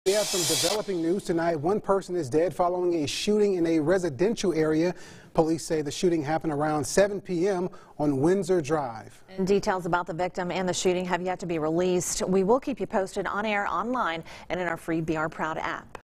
We have some developing news tonight. One person is dead following a shooting in a residential area. Police say the shooting happened around 7 p.m. on Windsor Drive. And details about the victim and the shooting have yet to be released. We will keep you posted on air, online, and in our free BR Proud app.